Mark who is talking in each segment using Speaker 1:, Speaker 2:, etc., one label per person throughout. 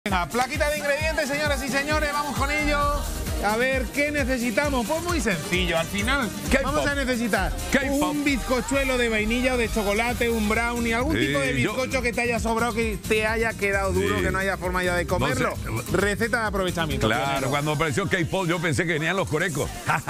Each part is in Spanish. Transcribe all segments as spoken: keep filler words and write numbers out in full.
Speaker 1: Venga, plaquita de ingredientes, señoras y señores, vamos con ello. A ver, ¿qué necesitamos? Pues muy sencillo, al final vamos a necesitar un bizcochuelo de vainilla o de chocolate, un brownie, algún
Speaker 2: sí,
Speaker 1: tipo de bizcocho
Speaker 2: yo...
Speaker 1: que te haya sobrado, que te haya quedado duro, sí. que no haya forma ya de comerlo. No sé. Receta de aprovechamiento.
Speaker 2: Claro,
Speaker 1: pionero.
Speaker 2: Cuando apareció K-pop yo pensé que venían los corecos.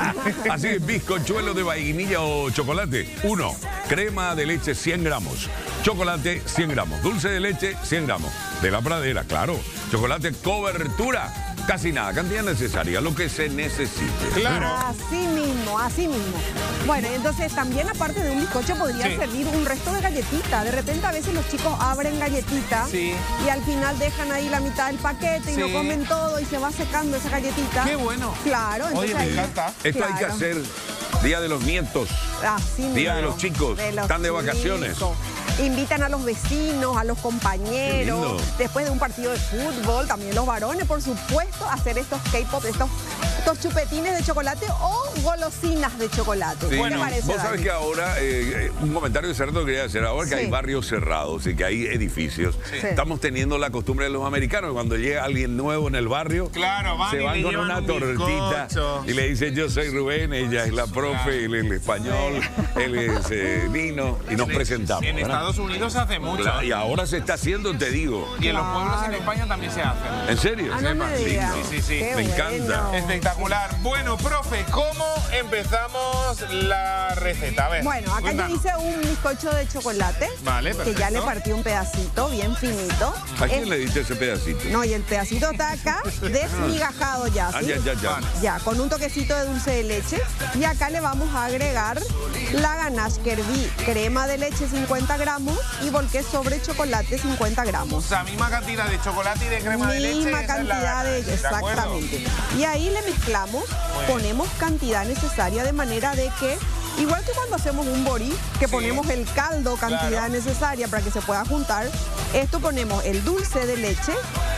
Speaker 2: Así que bizcochuelo de vainilla o chocolate. Uno, crema de leche cien gramos. Chocolate cien gramos. Dulce de leche cien gramos. De la pradera, claro. Chocolate cobertura. Casi nada, cantidad necesaria, lo que se necesite.
Speaker 1: Claro.
Speaker 3: Así mismo, así mismo. Bueno, entonces también aparte de un bizcocho podría sí. servir un resto de galletita. De repente a veces los chicos abren galletita sí. y al final dejan ahí la mitad del paquete y sí. lo comen todo y se va secando esa galletita.
Speaker 1: ¡Qué bueno!
Speaker 3: Claro.
Speaker 1: Oye, me
Speaker 3: ahí,
Speaker 1: encanta.
Speaker 2: Esto
Speaker 3: claro.
Speaker 2: hay que hacer Día de los Nietos,
Speaker 3: así
Speaker 2: Día
Speaker 3: mismo.
Speaker 2: de los Chicos,
Speaker 3: de los
Speaker 2: están de
Speaker 3: chicos.
Speaker 2: vacaciones.
Speaker 3: Invitan a los vecinos, a los compañeros, después de un partido de fútbol, también los varones, por supuesto, hacer estos K-pop, estos, estos chupetines de chocolate o golosinas de chocolate.
Speaker 2: Sí,
Speaker 3: ¿Qué te
Speaker 2: no,
Speaker 3: parece,
Speaker 2: vos
Speaker 3: Dani?
Speaker 2: sabés que ahora, eh, un comentario de cerdo que quería hacer, ahora que
Speaker 3: sí.
Speaker 2: hay barrios cerrados y que hay edificios, sí. estamos teniendo la costumbre de los americanos, cuando llega alguien nuevo en el barrio,
Speaker 1: claro, van
Speaker 2: se van
Speaker 1: y
Speaker 2: con una
Speaker 1: un
Speaker 2: tortita
Speaker 1: bizcocho.
Speaker 2: y le dicen yo soy Rubén, ella es la profe, él es el español, sí. él es eh, Nino, y nos
Speaker 1: en,
Speaker 2: presentamos.
Speaker 1: En
Speaker 2: ¿verdad?
Speaker 1: Estados Unidos se hace mucho.
Speaker 2: Claro, y ahora se está haciendo, te digo.
Speaker 1: Y en
Speaker 3: claro.
Speaker 1: los pueblos en España también se hace.
Speaker 2: ¿En serio?
Speaker 3: Ah, no me digas.
Speaker 1: Sí, sí, sí.
Speaker 3: Qué
Speaker 2: me
Speaker 3: bueno.
Speaker 2: encanta.
Speaker 1: Espectacular. Bueno, profe, ¿cómo empezamos la receta? A ver,
Speaker 3: bueno, acá
Speaker 1: cuéntanos.
Speaker 3: yo hice un bizcocho de chocolate.
Speaker 1: Vale,
Speaker 3: que
Speaker 1: perfecto.
Speaker 3: ya le partí un pedacito bien finito.
Speaker 2: ¿A quién
Speaker 3: es...
Speaker 2: le diste ese pedacito?
Speaker 3: No, y el pedacito está acá desmigajado ya, ¿sí?
Speaker 2: Ah, ya, ya, ya.
Speaker 3: Ya, con un toquecito de dulce de leche. Y acá le vamos a agregar la ganache que herví, crema de leche cincuenta gramos y volqué sobre chocolate cincuenta gramos.
Speaker 1: O sea, misma cantidad de chocolate y de crema de leche.
Speaker 3: Misma cantidad de ello, exactamente. Y ahí le mezclamos, ponemos cantidad necesaria de manera de que, igual que cuando hacemos un borí, que sí. ponemos el caldo, cantidad claro. necesaria para que se pueda juntar, esto ponemos el dulce de leche,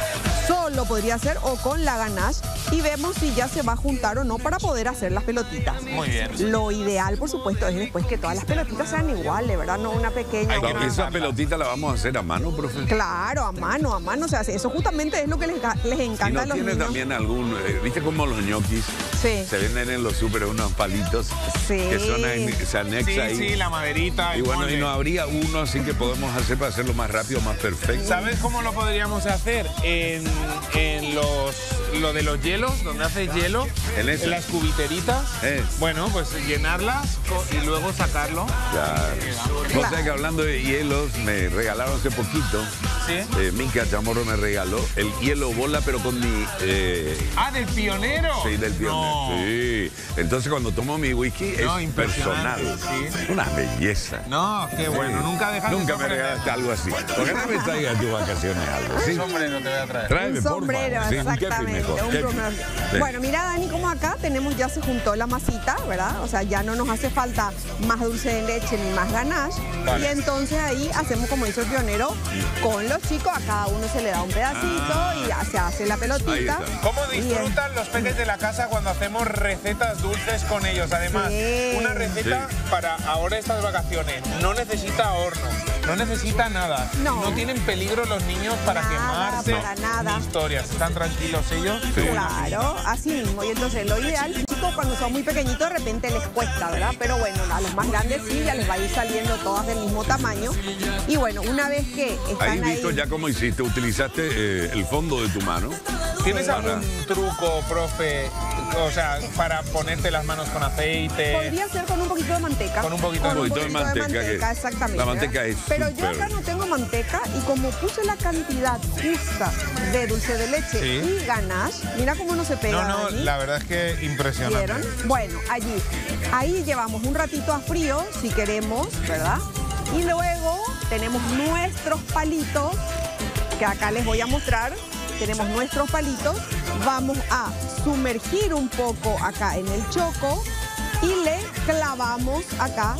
Speaker 3: solo podría ser o con la ganache y vemos si ya se va a juntar o no para poder hacer las pelotitas.
Speaker 1: Muy bien.
Speaker 3: Lo ideal, por supuesto, es después que todas las pelotitas sean iguales, ¿verdad? No una pequeña.
Speaker 2: Claro,
Speaker 3: una...
Speaker 2: ¿Esa pelotita la vamos a hacer a mano, profe?
Speaker 3: Claro, a mano, a mano se hace. Eso justamente es lo que les, les encanta
Speaker 2: ¿Y no
Speaker 3: a los
Speaker 2: tiene
Speaker 3: niños.
Speaker 2: también algún, eh, viste como los ñoquis?
Speaker 3: Sí.
Speaker 2: Se venden en los súper unos palitos
Speaker 3: sí.
Speaker 2: que son en, se anexa
Speaker 1: sí,
Speaker 2: ahí.
Speaker 1: Sí, la maderita.
Speaker 2: Y bueno, y no habría uno así que podemos hacer para hacerlo más rápido, más perfecto.
Speaker 1: ¿Sabes cómo lo podríamos hacer? En, en los, lo de los hielos, donde haces hielo,
Speaker 2: en,
Speaker 1: en las cubiteritas.
Speaker 2: Eh.
Speaker 1: Bueno, pues llenarlas y luego sacarlo.
Speaker 2: Claro.
Speaker 3: Claro.
Speaker 2: Vos sabés que hablando de hielos, me regalaron hace poquito.
Speaker 1: ¿Sí?
Speaker 2: Eh, Mica Chamorro me regaló el hielo bola, pero con mi... Eh...
Speaker 1: Ah, ¿del pionero?
Speaker 2: Sí, del pionero.
Speaker 1: No.
Speaker 2: Sí. Entonces cuando tomo mi whisky
Speaker 1: no,
Speaker 2: es personal.
Speaker 1: Sí.
Speaker 2: Una belleza.
Speaker 1: No, qué bueno.
Speaker 2: Sí.
Speaker 1: Nunca dejas
Speaker 2: Nunca
Speaker 1: de
Speaker 2: me regalaste algo así. ¿Por qué no me traigas a tus vacaciones algo?
Speaker 1: Un
Speaker 2: ¿Sí?
Speaker 1: sombrero te voy a traer.
Speaker 2: Tráeme,
Speaker 3: un sombrero,
Speaker 2: por favor. Sí,
Speaker 3: exactamente.
Speaker 2: un
Speaker 3: Un
Speaker 2: kepi mejor.
Speaker 3: sombrero.
Speaker 2: Sí.
Speaker 3: Bueno, mira, Dani, como acá tenemos, ya se juntó la masita, ¿verdad? O sea, ya no nos hace falta más dulce de leche ni más ganache. Vale. Y entonces ahí hacemos como hizo el pionero con los chicos. A cada uno se le da un pedacito ah. y ya se hace la pelotita.
Speaker 1: ¿Cómo disfrutan y, los peques de la casa cuando hacemos recetas dulces con ellos? Además, sí. una receta sí. para ahora estas vacaciones. No necesita horno, no necesita nada. No, no tienen peligro los niños para
Speaker 3: nada,
Speaker 1: quemarse.
Speaker 3: Para nada.
Speaker 1: Ni historias. ¿Están tranquilos ellos?
Speaker 2: Sí.
Speaker 3: Claro, así mismo. Y entonces lo ideal, chicos, cuando son muy pequeñitos de repente les cuesta, ¿verdad? Pero bueno, a los más grandes sí, ya les va a ir saliendo todas del mismo tamaño. Y bueno, una vez que están
Speaker 2: ahí... visto
Speaker 3: ahí...
Speaker 2: ya cómo hiciste, utilizaste eh, el fondo de tu mano.
Speaker 1: ¿Tienes
Speaker 2: para...
Speaker 1: algún truco, profe? O sea, para ponerte las manos con aceite.
Speaker 3: Podría ser con un poquito de manteca.
Speaker 1: Con un poquito,
Speaker 3: con
Speaker 2: un poquito
Speaker 3: un poquito
Speaker 2: de manteca.
Speaker 3: De manteca
Speaker 2: que...
Speaker 3: exactamente.
Speaker 2: La manteca es
Speaker 3: Pero
Speaker 2: super...
Speaker 3: yo acá no tengo manteca y como puse la cantidad justa de dulce de leche sí. y ganache, mira cómo no se pega.
Speaker 1: No, no,
Speaker 3: Dani.
Speaker 1: la verdad es que impresionante.
Speaker 3: ¿Vieron? Bueno, allí. Ahí llevamos un ratito a frío, si queremos, ¿verdad? Y luego tenemos nuestros palitos, que acá les voy a mostrar. Tenemos nuestros palitos, vamos a sumergir un poco acá en el choco y le clavamos acá.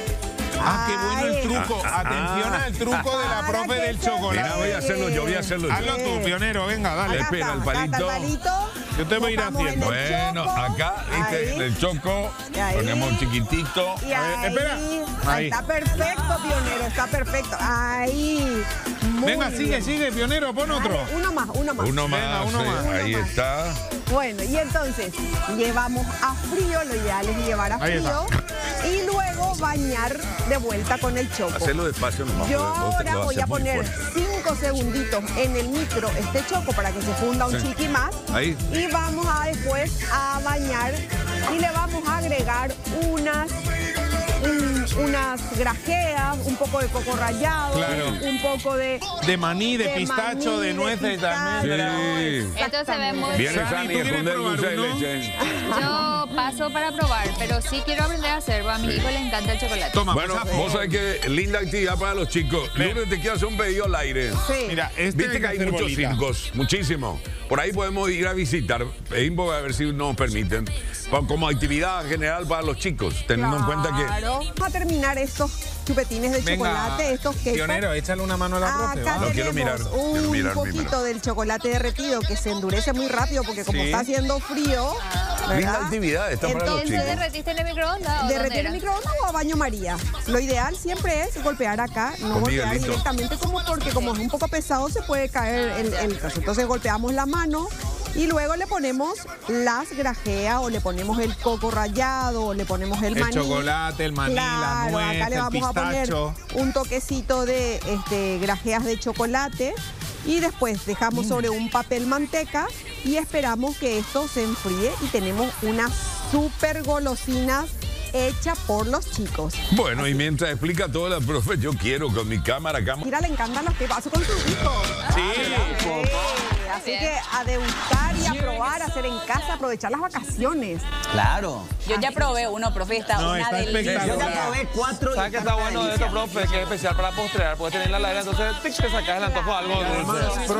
Speaker 1: Ah, qué bueno el truco.
Speaker 2: Ah,
Speaker 1: Atención
Speaker 2: ah,
Speaker 1: al truco de la profe del chocolate.
Speaker 2: Mira, voy a hacerlo yo, voy a hacerlo yo.
Speaker 1: Hazlo tú, pionero, venga, dale.
Speaker 3: Acá
Speaker 2: Espera,
Speaker 3: está,
Speaker 2: el palito.
Speaker 3: acá está el palito.
Speaker 1: Yo te voy a ir haciendo.
Speaker 2: Bueno,
Speaker 3: choco,
Speaker 2: acá, viste,
Speaker 3: ahí.
Speaker 2: el choco,
Speaker 3: Ahí.
Speaker 2: ponemos chiquitito.
Speaker 3: Y ahí,
Speaker 1: espera. Ahí.
Speaker 3: Está perfecto, pionero, está perfecto. Ahí. Muy
Speaker 1: Venga, sigue,
Speaker 3: bien.
Speaker 1: sigue, pionero, pon otro.
Speaker 3: Dale, uno más, uno más.
Speaker 2: Uno más,
Speaker 1: Venga, uno
Speaker 2: sí,
Speaker 1: más.
Speaker 2: ahí
Speaker 3: Uno más.
Speaker 2: está.
Speaker 3: Bueno, y entonces llevamos a frío, lo ideal es llevar a
Speaker 1: Ahí
Speaker 3: frío y luego bañar de vuelta con el choco.
Speaker 2: Hacerlo despacio nomás.
Speaker 3: Yo
Speaker 2: porque vos te-
Speaker 3: ahora
Speaker 2: lo
Speaker 3: voy
Speaker 2: haces
Speaker 3: a
Speaker 2: muy
Speaker 3: poner
Speaker 2: fuerte.
Speaker 3: cinco segunditos en el micro este choco para que se funda un
Speaker 2: Sí.
Speaker 3: chiqui más.
Speaker 2: Ahí.
Speaker 3: Y vamos a después a bañar y le vamos a agregar unas, un- unas grajeas, un poco de coco rallado,
Speaker 1: Claro.
Speaker 3: un poco de...
Speaker 1: De maní, de,
Speaker 3: de
Speaker 1: pistacho,
Speaker 3: maní,
Speaker 1: de
Speaker 3: de
Speaker 1: nueces también.
Speaker 2: Sí.
Speaker 4: Esto se ve muy
Speaker 2: Viene
Speaker 1: Sani,
Speaker 2: Sani
Speaker 1: ¿tú
Speaker 2: a
Speaker 1: quieres
Speaker 2: esconder
Speaker 1: probar
Speaker 2: dulce de
Speaker 1: uno?
Speaker 2: leche.
Speaker 4: Yo paso para probar, pero sí quiero aprender a hacer, porque a mi hijo le encanta el chocolate.
Speaker 1: Toma,
Speaker 2: Bueno,
Speaker 1: pues,
Speaker 2: vos sabés que linda actividad para los chicos. Lourdes, te quiero hacer un pedido al aire.
Speaker 3: Sí.
Speaker 1: mira, este
Speaker 2: Viste que hay
Speaker 1: hacer
Speaker 2: muchos
Speaker 1: bolita.
Speaker 2: circos, muchísimo. Por ahí podemos ir a visitar, Pedimbo, a ver si nos permiten, pa- como actividad general para los chicos, teniendo en cuenta que...
Speaker 3: Claro. Vamos a terminar estos chupetines de
Speaker 1: Venga,
Speaker 3: chocolate, estos quesos.
Speaker 1: pionero, échale una mano a la profe,
Speaker 3: Acá
Speaker 1: va.
Speaker 2: No,
Speaker 3: tenemos
Speaker 2: quiero mirar,
Speaker 3: un
Speaker 2: quiero mirar
Speaker 3: poquito
Speaker 2: primero.
Speaker 3: del chocolate derretido que se endurece muy rápido porque como
Speaker 1: Sí.
Speaker 3: está haciendo frío, ¿verdad?
Speaker 2: Linda actividad esta para los
Speaker 3: Entonces,
Speaker 4: ¿Se
Speaker 2: chicos.
Speaker 4: derretiste en el microondas o dónde
Speaker 3: derretir
Speaker 4: era?
Speaker 3: el microondas o a baño María. Lo ideal siempre es golpear acá, no
Speaker 2: Con
Speaker 3: golpear
Speaker 2: Miguelito.
Speaker 3: directamente como porque como es un poco pesado se puede caer el, el caso. Entonces golpeamos la mano y luego le ponemos las grajeas o le ponemos el coco rallado o le ponemos el,
Speaker 1: El
Speaker 3: maní.
Speaker 1: chocolate, el maní, la
Speaker 3: Claro,
Speaker 1: nuez,
Speaker 3: acá le
Speaker 1: el
Speaker 3: vamos a poner
Speaker 1: pistacho.
Speaker 3: un toquecito de este, grajeas de chocolate y después dejamos sobre un papel manteca y esperamos que esto se enfríe y tenemos unas super golosinas hechas por los chicos.
Speaker 2: Bueno, y mientras explica todo la profe, yo quiero con mi cámara acá.
Speaker 3: Mira, le encantan los que paso con sus hijos.
Speaker 1: Sí.
Speaker 3: Sí, así
Speaker 4: Bien.
Speaker 3: que a degustar y a probar, a hacer en casa, aprovechar las vacaciones.
Speaker 5: Claro.
Speaker 6: Yo ya probé uno, profe, está
Speaker 1: No,
Speaker 6: una
Speaker 1: está
Speaker 6: delicia.
Speaker 1: espectacular.
Speaker 5: Yo ya probé cuatro y
Speaker 7: ¿Sabes qué
Speaker 5: está
Speaker 7: está
Speaker 5: una
Speaker 7: bueno de
Speaker 5: delicia.
Speaker 7: esto, profe? Que es especial para postrear. Puedes tenerla al aire, entonces tic, te sacas el antojo de algo dulce.